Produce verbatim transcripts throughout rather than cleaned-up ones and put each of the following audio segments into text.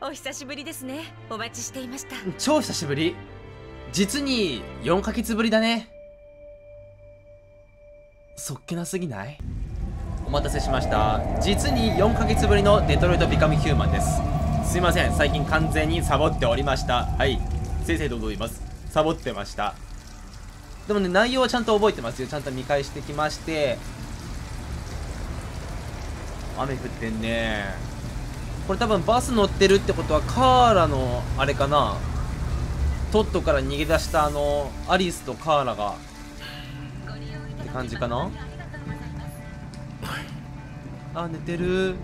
お久しぶりですね。お待ちしていました。 超久しぶり。実によんかげつぶりだね。そっけなすぎない？お待たせしました。実によんかげつぶりのデトロイト・ビカム・ヒューマンです。すいません、最近完全にサボっておりました。はい、正々堂々言います。サボってました。でもね、内容はちゃんと覚えてますよ。ちゃんと見返してきまして。雨降ってんね。これ多分バス乗ってるってことはカーラのあれかな、トットから逃げ出したあのアリスとカーラがって感じかな。あ、寝てる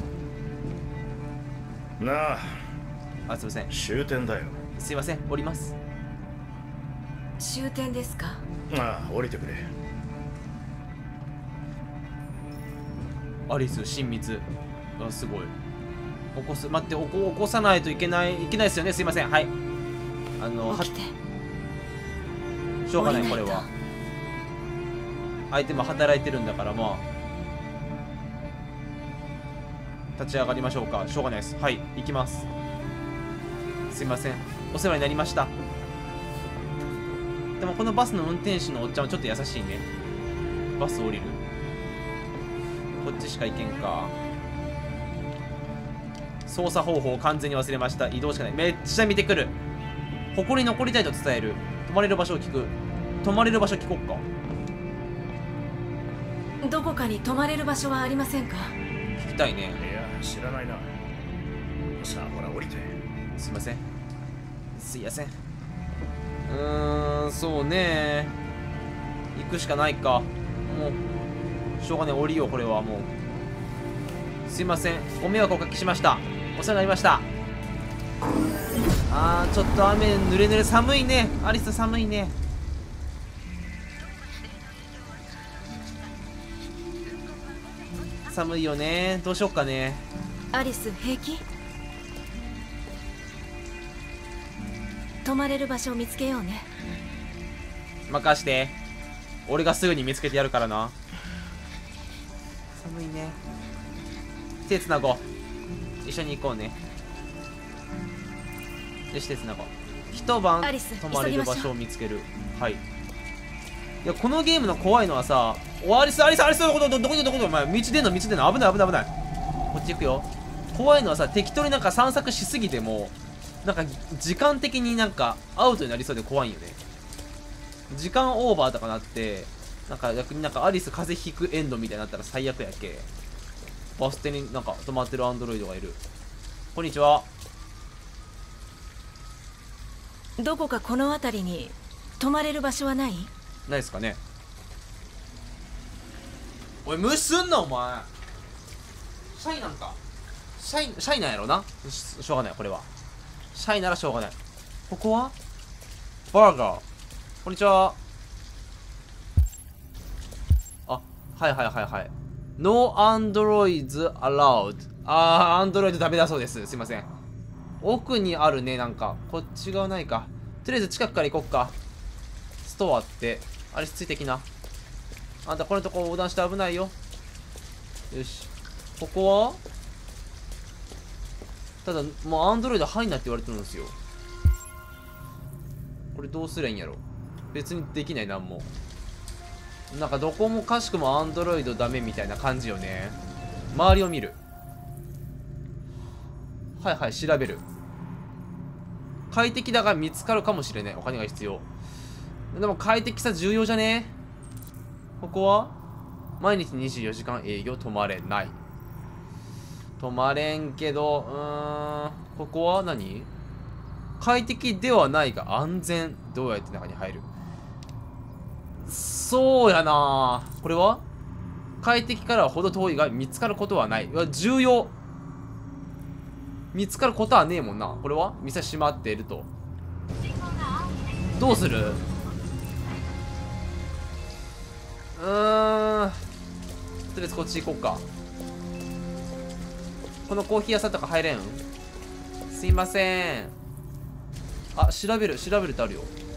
なあ。 あ、すいません、 終点だよ。 すいません、降ります。 終点ですか？ ああ、降りてくれ。 アリス親密。あ、すごい。起こす、待って、起こ起こさないといけないいけないですよね。すいません。はい、あの起きて。 しょうがない。これは相手も働いてるんだから、まあ立ち上がりましょうか。しょうがないです。はい、行きます。すいません、お世話になりました。でもこのバスの運転手のおっちゃんはちょっと優しいね。バス降りる、こっちしか行けんか。操作方法を完全に忘れました。移動しかない。めっちゃ見てくる。ここに残りたいと伝える。泊まれる場所を聞く。泊まれる場所聞こっか。 どこかに泊まれる場所はありませんか？ 聞きたいね。 いや、知らないな。さあ、ほら、降りて。 すいません、すいません。うーん、そうね、行くしかないか。もうしょうがない、降りよう。これはもうすいません、ご迷惑おかけしました。お世話になりました。あー、ちょっと雨濡れ濡れ、寒いね。アリス寒いね。寒いよね。どうしよっかね。 アリス、平気？泊まれる場所を見つけようね。 任して、俺がすぐに見つけてやるからな。寒いね。手つなごう。一緒に行こうね。よし、手つなごう。一晩泊まれる場所を見つける。はい。いや、このゲームの怖いのはさ、お、アリス、アリス、アリス、どこどこどこどこどこ、お前、道出んの、道出んの、危ない、危ない、危ない。こっち行くよ。怖いのはさ、適当になんか散策しすぎても、なんか、時間的になんか、アウトになりそうで怖いんよね。時間オーバーとかなって、なんか逆になんかアリス風邪ひくエンドみたいになったら最悪やけ。バス停になんか止まってるアンドロイドがいる。こんにちは。 どこかこの辺りに泊まれる場所はない？ ないですかね。おい、無視すんなお前。シャイなんかシャイ、シャイなんやろな。し, しょうがない、これはシャイならしょうがない。ここはバーガー。こんにちは。あ、はいはいはいはい。No Androids allowed。あー、アンドロイドダメだそうです。すいません。奥にあるね、なんか。こっち側ないか。とりあえず近くから行こっか。ストアって、あれついてきな。あんたこのとこ横断して危ないよ。よし。ここはただ、もうアンドロイド入んなって言われてるんですよ。これどうすりゃいいんやろ。別にできない、なんも。なんかどこもかしくもアンドロイドダメみたいな感じよね。周りを見る。はいはい、調べる。快適だが見つかるかもしれない。お金が必要。でも快適さ重要じゃね？ここは毎日にじゅうよじかん営業、止まれない。止まれんけど、うーん、ここは何？快適ではないが安全。どうやって中に入る？そうやな。これは快適からは程遠いが見つかることはない。うわ、重要。見つかることはねえもんな。これは店閉まっていると。どうする？うーん、とりあえずこっち行こうか。このコーヒー屋さんとか入れん？すいません。あ、調べる調べるってあるよ。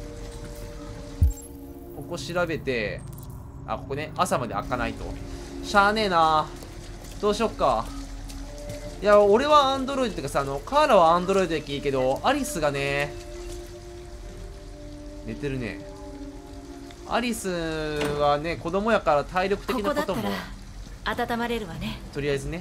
ここ調べて、あ、ここね、朝まで開かないと。しゃあねえな。どうしよっか。 いや俺はアンドロイドっていうかさ、あのカーラはアンドロイドでいいけど、アリスがね寝てるね。アリスはね子供やから体力的なこともここだったら温まれるわね。 とりあえずね、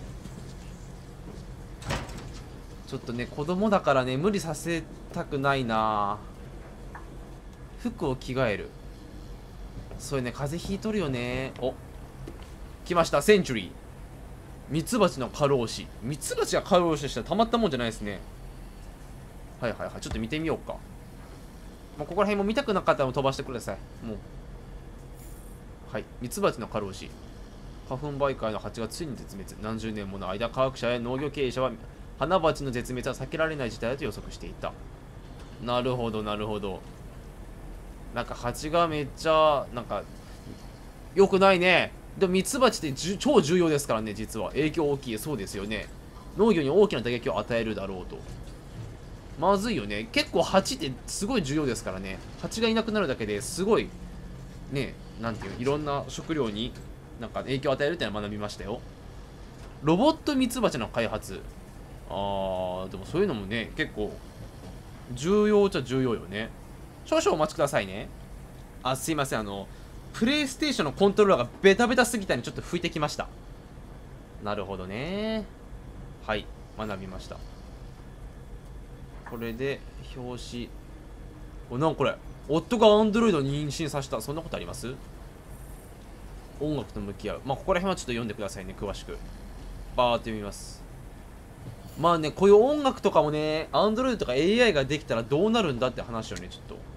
ちょっとね子供だからね無理させたくないな。服を着替える。そういうね風邪ひいとるよね。お、来ましたセンチュリー。ミツバチの過労死。ミツバチが過労死したらたまったもんじゃないですね。はいはいはい、ちょっと見てみようか。まあ、ここら辺も見たくなかったら飛ばしてください。もうはい、ミツバチの過労死。花粉媒介の蜂がついに絶滅。何十年もの間科学者や農業経営者は花鉢の絶滅は避けられない事態だと予測していた。なるほどなるほど。なんか蜂がめっちゃなんか良くないね。でもミツバチってじゅ超重要ですからね。実は影響大きい。そうですよね。農業に大きな打撃を与えるだろうと。まずいよね。結構蜂ってすごい重要ですからね。蜂がいなくなるだけですごいね、なんていういろんな食料になんか影響を与えるっていうのは学びましたよ。ロボットミツバチの開発。あーでもそういうのもね結構重要っちゃ重要よね。少々お待ちくださいね。あ、すいません、あのプレイステーションのコントローラーがベタベタすぎたんでちょっと拭いてきました。なるほどね。はい、学びました。これで表紙。お、なんこれ夫がアンドロイドを妊娠させた。そんなことあります？音楽と向き合う。まあここら辺はちょっと読んでくださいね、詳しく。バーって読みます。まあね、こういう音楽とかもね、アンドロイドとか エーアイ ができたらどうなるんだって話よね、ちょっと。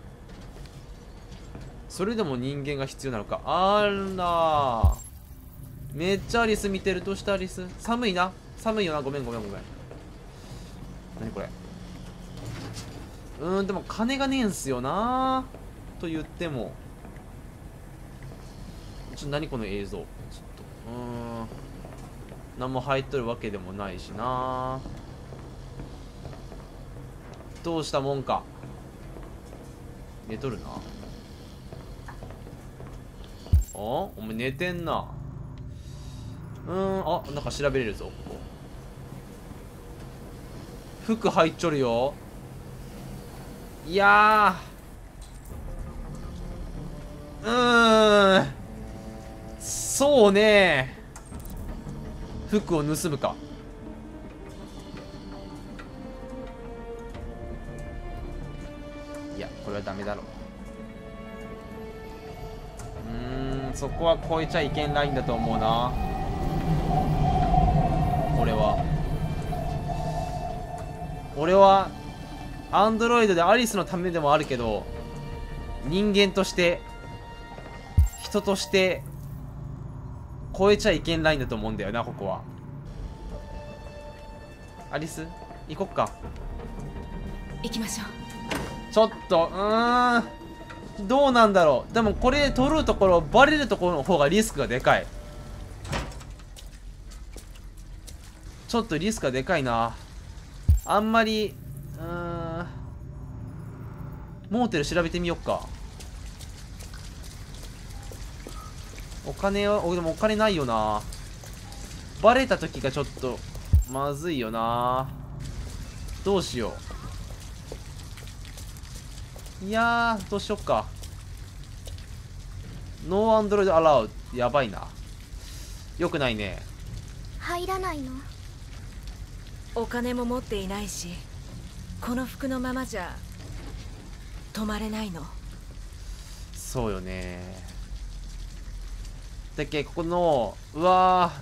それでも人間が必要なのか。あらー、めっちゃアリス見てる。どうしたアリス？寒いな。寒いよな。ごめんごめんごめん。何これ。うーん、でも金がねえんすよなと言っても。ちょっと何この映像。ちょっとうーん、何も入っとるわけでもないしな。どうしたもんか。寝とるな。あ、お前寝てんな。うーん、あ、なんか調べれるぞここ。服入っちょるよ。いやー、うーん、そうね、服を盗むか。いや、これはダメだろう。うーん、そこは超えちゃいけんラインだと思うな。俺は俺はアンドロイドでアリスのためでもあるけど、人間として人として超えちゃいけんラインだと思うんだよな、ここは。アリス行こっか。 行きましょう。 ちょっとうーん、どうなんだろう。でもこれ取るところバレるところの方がリスクがでかい。ちょっとリスクがでかいな。あんまりうーん、モーテル調べてみよっか。お金は、お、でもお金ないよな。バレた時がちょっとまずいよな。どうしよう。いやー、どうしよっか。ノーアンドロイドアラウド。やばいな。よくないね。 入らないの？ お金も持っていないし、この服のままじゃ泊まれないの。 そうよね。だっけ、ここのうわ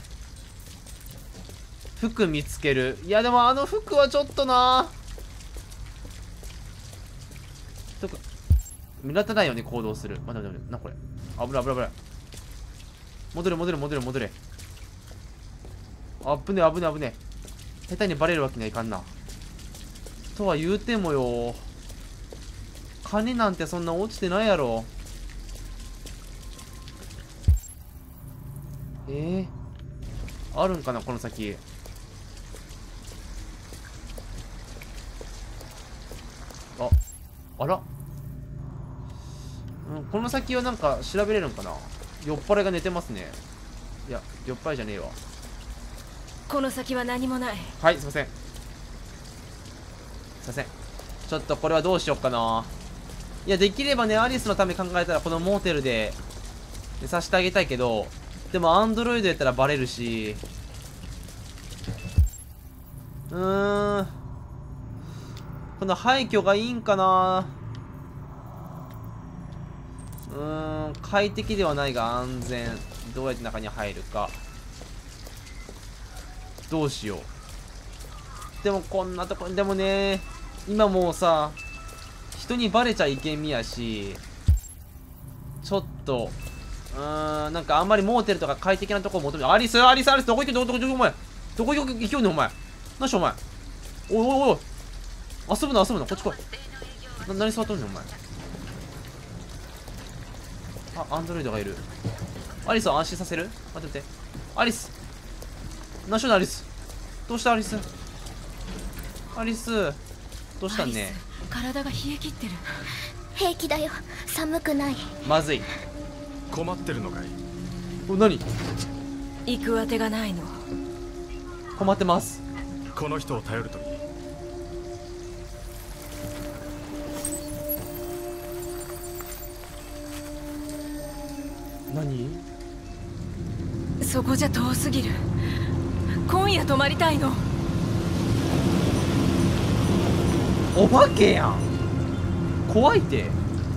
ー、服見つける。いやでもあの服はちょっとな。とか目立たないように行動する。待って待って、なこれ。危ない危ない危ない。戻れ戻れ戻れ戻れ。あぶね危ね危ね。下手にバレるわけにはいかんな。とは言うてもよ、金なんてそんな落ちてないやろ。えー、あるんかなこの先。あ、あら、うん、この先はなんか調べれるんかな。酔っ払いが寝てますね。いや、酔っ払いじゃねえわ。 この先は何もない。 はい、すいません。すいません。ちょっとこれはどうしよっかな。いや、できればね、アリスのため考えたらこのモーテルで寝させてあげたいけど、でもアンドロイドやったらバレるし、うーん、この廃墟がいいんかな。うーん、快適ではないが安全。どうやって中に入るか。どうしよう。でもこんなとこでもね、今もうさ、人にバレちゃいけんみやし、ちょっとうーん、なんかあんまりモーテルとか快適なところ求めて、アリスアリスアリスどこ行くどこ行くどこ行くお前どこ行く行くねお前。何しお前。おいおいおい、遊ぶな遊ぶな、こっち来い。な何触っとんねんお前。あ、アンドロイドがいる。アリスを安心させる。待って待って、アリス何しようなアリス。どうしたアリス。アリスどうしたんね。 体が冷え切ってる。 平気だよ、寒くない。 まずい。 困ってるのかい。 お、何。 行くあてがないの。 困ってます。 この人を頼るといい。 何。 そこじゃ遠すぎる。今夜泊まりたいの。 お化けやん。怖いて。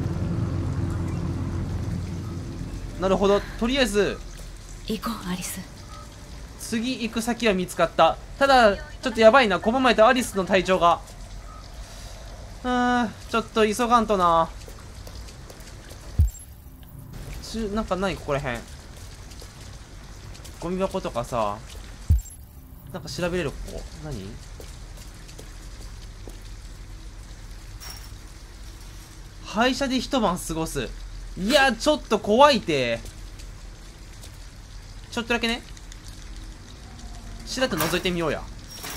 なるほど、とりあえず行こうアリス。 次行く先は見つかった。ただちょっとやばいな、この前とアリスの体調が。うーん、ちょっと急がんとな。ちゅなんかないここらへん。ゴミ箱とかさ、なんか調べれる。ここ何。廃車で一晩過ごす。いやちょっと怖いて。ちょっとだけね、しらっと覗いてみようや。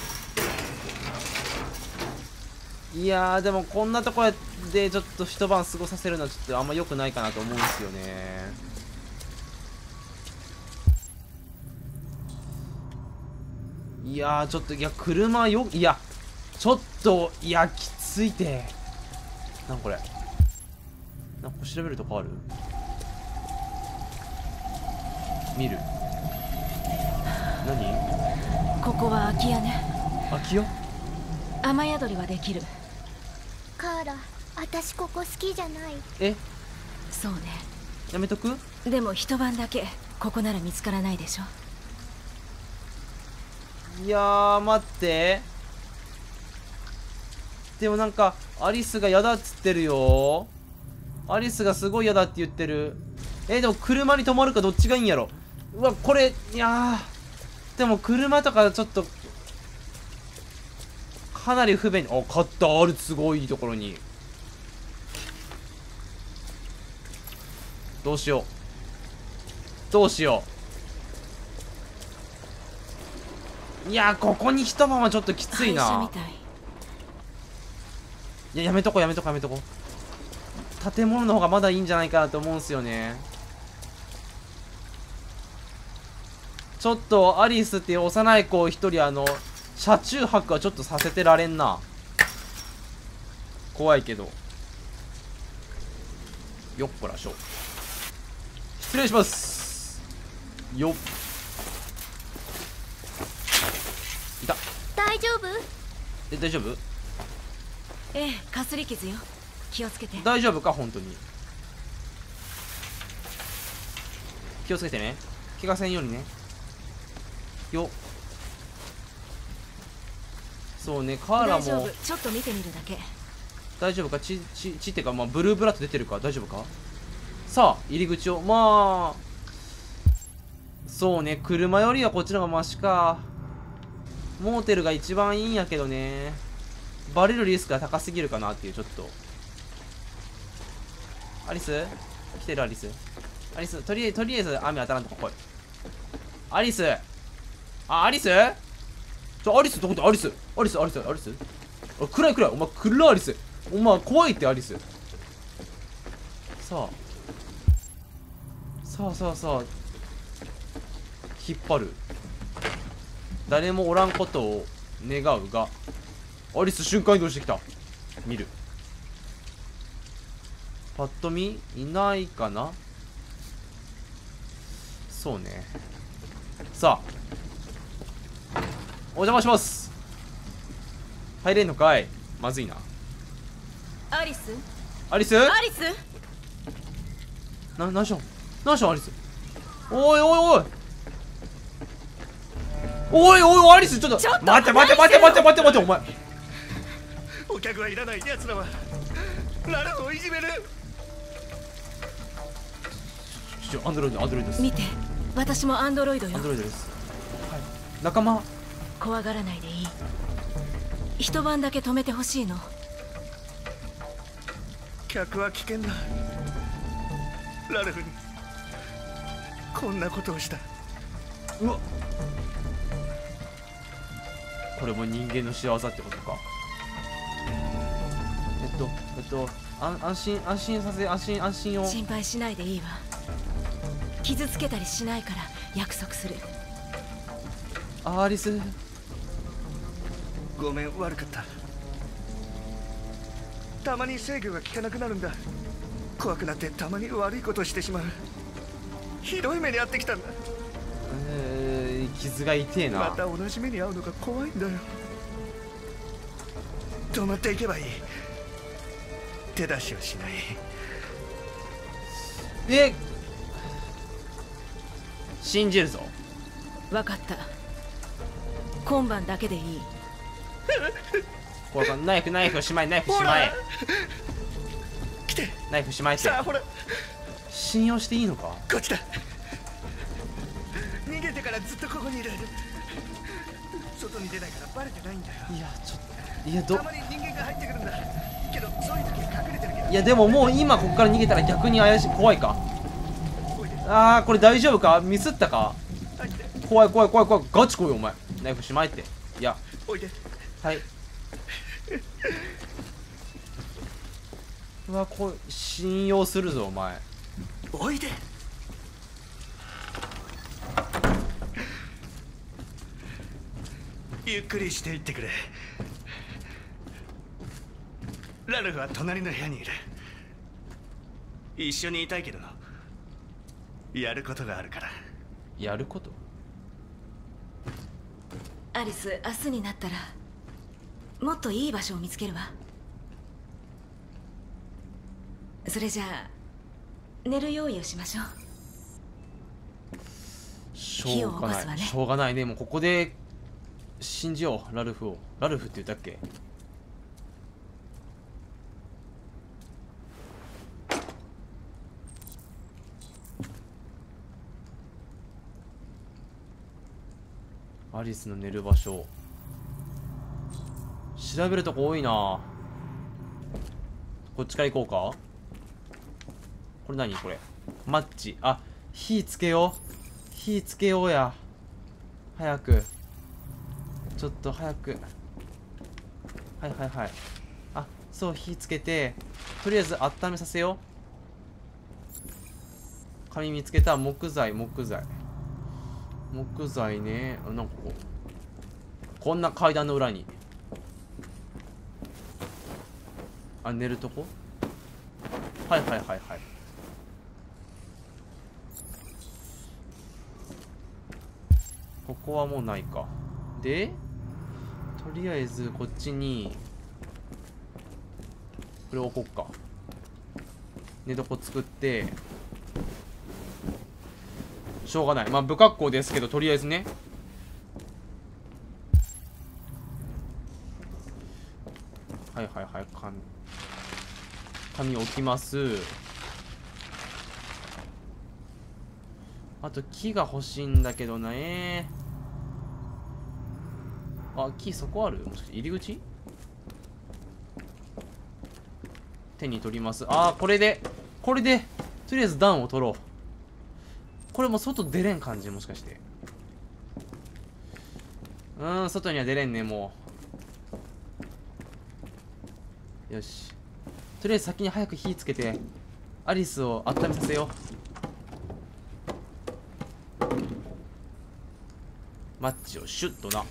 いやーでもこんなとこでちょっと一晩過ごさせるのはちょっとあんま良くないかなと思うんですよね。いやーちょっと、いや車よ、いやちょっと、いやきついて。なんこれ、なんか調べるとこある。見る。何。 ここは空き家ね。 空き家。 雨宿りはできる。 カーラ、私ここ好きじゃない。 え、 そうね。 やめとく。 でも一晩だけここなら見つからないでしょ。 いやー待って、でもなんかアリスが嫌だっつってるよ。アリスがすごい嫌だって言ってる。えー、でも車に泊まるかどっちがいいんやろ。うわこれ、いやーでも車とかちょっとかなり不便。あ、買った。ある、すごいいいところに。どうしようどうしよう。いやーここに一晩はちょっときついな。 廃車みたい。 いややめとこやめとこやめとこ。建物の方がまだいいんじゃないかなと思うんすよね。ちょっとアリスっていう幼い子一人、あの車中泊はちょっとさせてられんな。怖いけど。よっこらしょ。失礼します。よっ、いた。 大丈夫？ え、大丈夫？ ええ、かすり傷よ。気をつけて。 大丈夫か本当に。気をつけてね。怪我せんようにね。よっ。そうね、カーラ大丈も夫、ちょっと見てみるだけ。 大丈夫か。血血血ってか、まあブルーブラッド出てるか。大丈夫か。さあ入り口を、まあそうね、車よりはこっちの方がマシか。モーテルが一番いいんやけどね、バレるリスクが高すぎるかなっていう。ちょっとアリス来てる。アリスアリスとりあえずとりあえず雨当たらんとこ来い。アリス、あ、アリスちょ、アリスどこで。アリスアリスアリスアリス、あ、暗い暗い。お前暗い。アリスお前怖いって。アリスさあさあさあさあ引っ張る。 誰もおらんことを願うが、アリス瞬間移動してきた。見る。パッと見いないかな。そうね。さあお邪魔します。入れんのかい。まずいな。 アリスアリスアリスな、何しょん何しょんアリス。おいおいおいおいおいおいアリス、ちょっとちょっと待って待って待って待って待って待って、お前お客はいらない奴らはラルフをいじめる。 ちょアンドロイドアンドロイドです。 見て、私もアンドロイドよ。 アンドロイドです。はい、仲間。 怖がらないでいい。一晩だけ止めてほしいの。 客は危険だ。ラルフにこんなことをした。 うわ、これも人間の仕業ってことか。えっとえっと安安心安心させ安心安心を。 心配しないでいいわ。傷つけたりしないから約束する。 あアリス、 ごめん、悪かった。たまに制御が効かなくなるんだ。怖くなってたまに悪いことをしてしまう。ひどい目に遭ってきたんだ。 えー、傷が痛えな。 また同じ目に遭うのが怖いんだよ。止まっていけばいい。手出しをしない。 え、信じるぞ。 分かった。今晩だけでいい。 これナイフナイフしまえナイフしまえ。 来て。 ナイフしまえって。 さあほら。 信用していいのか。 こっちだ。逃げてからずっとここにいる。外に出ないからバレてないんだよ。 いやちょっといやどたまに人間が入ってくるんだけど、そういう時は隠れてるけど。 いやでももう今ここから逃げたら逆に怪しい。怖いか。あーこれ大丈夫か。ミスったか。怖い怖い怖い怖い。ガチ来いよお前。ナイフしまえって。いやおいで。 はい。うわこれ信用するぞお前。 おいで。ゆっくりしていってくれ。ラルフは隣の部屋にいる。一緒にいたいけどやることがあるから。 やること。 アリス、明日になったらもっといい場所を見つけるわ。それじゃあ寝る用意をしましょう。 しょうがない、しょうがないね。もうここで信じようラルフを。ラルフって言ったっけ。アリスの寝る場所調べるとこ多いな。こっちから行こうか。これ何これ。マッチ。あ、火つけよう。火つけようや。早く。ちょっと早く。はいはいはい。あ、そう、火つけて、とりあえず温めさせよう。紙見つけた。木材、木材。木材ね。あ、なんかこう。こんな階段の裏に。あ、寝るとこ。はいはいはいはい。ここはもうないか。で、とりあえずこっちにこれ置こっか。寝床作って、しょうがない。まあ不格好ですけど、とりあえずね。はいはいはい。紙紙置きます。あと木が欲しいんだけどね。あ、木そこある？もしかして入り口？手に取ります。あー、これでこれでとりあえず暖を取ろう。これもう外出れん感じ？もしかして。うーん、外には出れんね。もうよし、とりあえず先に早く火つけてアリスを温めさせよう。 マッチをシュッとな。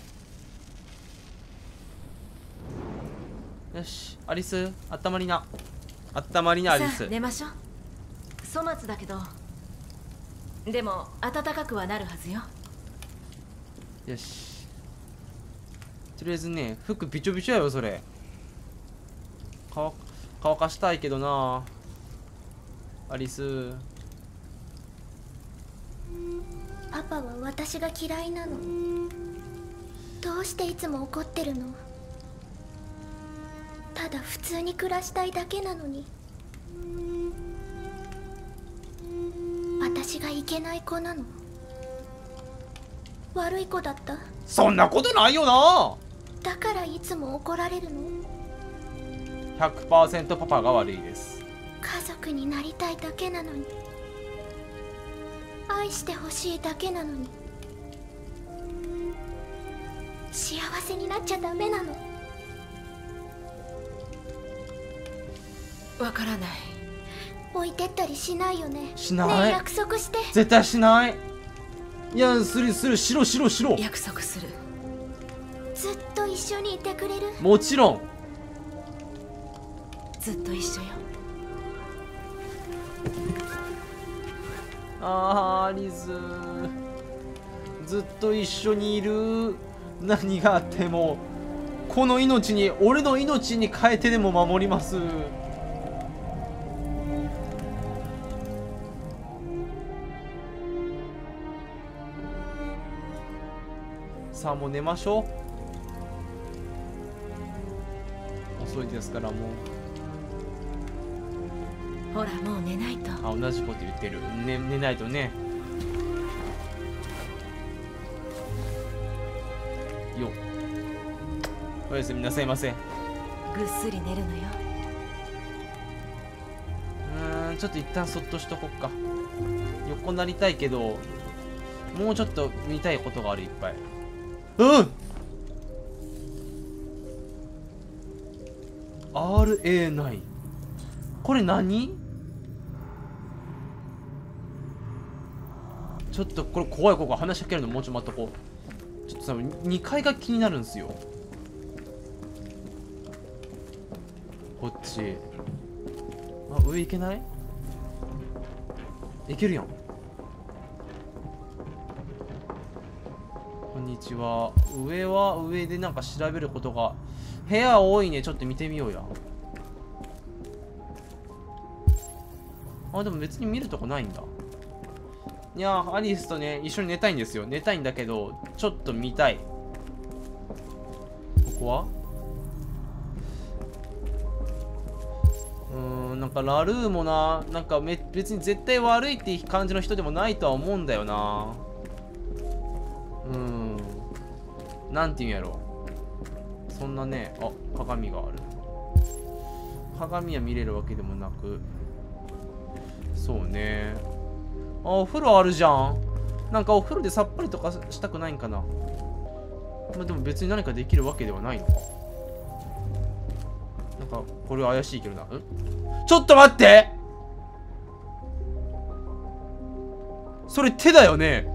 よし、アリス、あったまりな。あったまりな、アリス。 さあ寝ましょう。粗末だけどでも暖かくはなるはずよ。 よし、とりあえずね、服びちょびちょやよそれ。乾乾かしたいけどな、アリス。 パパは私が嫌いなの。どうしていつも怒ってるの？ただ普通に暮らしたいだけなのに。私がいけない子なの？悪い子だった？ そんなことないよな。 だからいつも怒られるの？ ひゃくパーセント パパが悪いです。 家族になりたいだけなのに、愛してほしいだけなのに、幸せになっちゃダメなの。 わからない。 置いてったりしないよね？ しない。 ねえ、約束して。 絶対しない。いや、するする、しろしろしろ。 約束する。 ずっと一緒にいてくれる？ もちろん。 ずっと一緒よ。 あー、アリス、ずっと一緒にいる。何があってもこの命に、俺の命に変えてでも守ります。さあもう寝ましょう。遅いですからもう。 ほらもう寝ないと。 あ、同じこと言ってる。ね、寝ないとね。よっ、おやすみなさいませ。 ぐっすり寝るのよ。 うーん、ちょっと一旦そっとしとこっか。横なりたいけど、もうちょっと見たいことがある、いっぱい。うん アールエーナイン、 これ何？ちょっとこれ怖い。ここ話しかけるのもうちょっと待っとこう。ちょっとさ、にかいが気になるんですよ。こっち。あ、上行けない？行けるやん。こんにちは。上は上でなんか調べることが、部屋多いね。ちょっと見てみようや。あ、でも別に見るとこないんだ。いやー、アリスとね、一緒に寝たいんですよ。寝たいんだけど、ちょっと見たい。ここはうーん、なんかラルーもな、なんかめ別に絶対悪いって感じの人でもないとは思うんだよな。うーん、なんていうんやろ。そんなね、あ、鏡がある。鏡は見れるわけでもなく。そうね。あ、お風呂あるじゃん。なんかお風呂でさっぱりとかしたくないんかな。まあ、でも別に何かできるわけではないのか。なんかこれ怪しいけどな。ん？ちょっと待って、それ手だよね。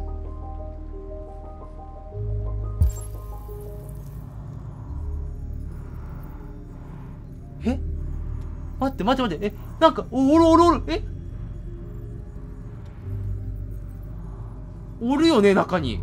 え、待って待って待って、え、なんかおおるおるおる、え、おるよね、中に。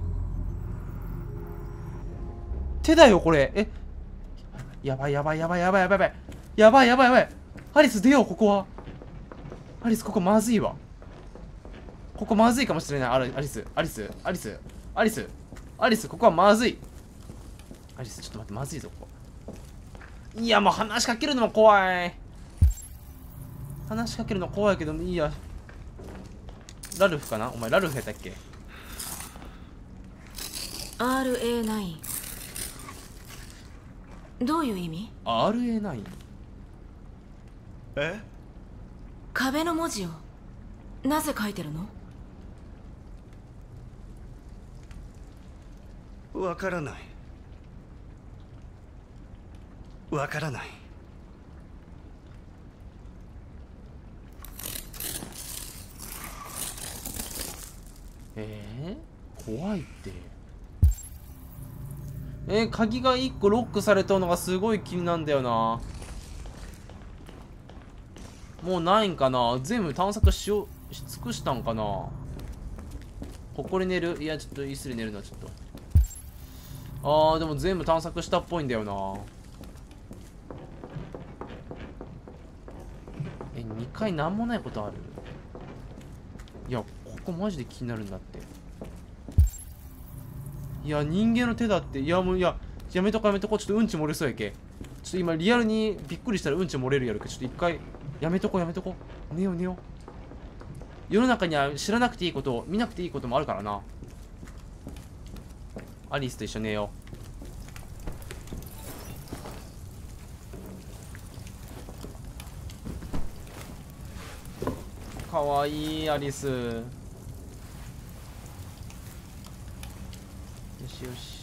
手だよこれ。え、やばいやばいやばいやばいやばいやばいやばいやばいやばい。アリス出よう、ここは。アリス、ここまずいわ。ここまずいかもしれない。アリスアリスアリスアリスアリス、ここはまずい。アリス、ちょっと待って、まずいぞここ。いや、もう話しかけるのも怖い。話しかけるの怖いけどいいや。ラルフかな、お前ラルフやったっけ？ アールエーナイン どういう意味？ アールエーナイン？ え？ 壁の文字をなぜ書いてるの？ わからない。わからない。 えー、怖いって。 えー、鍵がいっこロックされたのがすごい気になるんだよな。もうないんかな。全部探索しよう、し尽くしたんかな。ここで寝る。いや、ちょっと椅子で寝るのはちょっと。あー、でも全部探索したっぽいんだよな。え、にかいなんもないことある？いや、ここマジで気になるんだって。いや、人間の手だって。いや、もう、いや、やめとこやめとこ。ちょっとうんち漏れそうやけ。ちょっと今リアルにびっくりしたらうんち漏れるやるけ。ちょっと一回、やめとこやめとこ。寝よう寝よう。世の中には知らなくていいこと、見なくていいこともあるからな。アリスと一緒に寝よう。かわいいアリス。よしよし。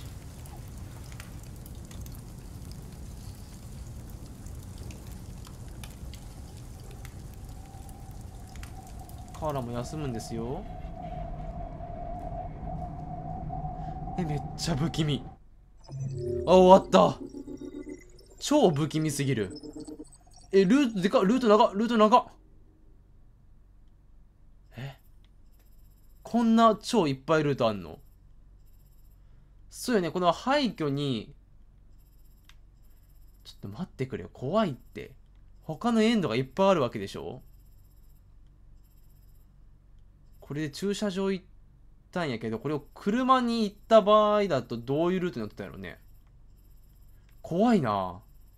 カーラも休むんですよ。え、めっちゃ不気味。あ、終わった。超不気味すぎる。え、ルートでかっ、ルート長っ、ルート長っ。え、こんな超いっぱいルートあんの？そうよね、この廃墟に、ちょっと待ってくれよ、怖いって。他のエンドがいっぱいあるわけでしょ？これで駐車場行ったんやけど、これを車に行った場合だとどういうルートになってたんやろね。怖いな。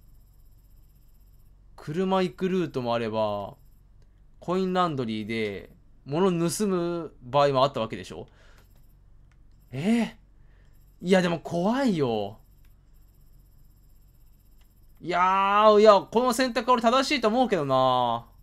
車行くルートもあれば、コインランドリーで物盗む場合もあったわけでしょ。えー、いやでも怖いよ。いやー、いや、この選択は俺正しいと思うけどな。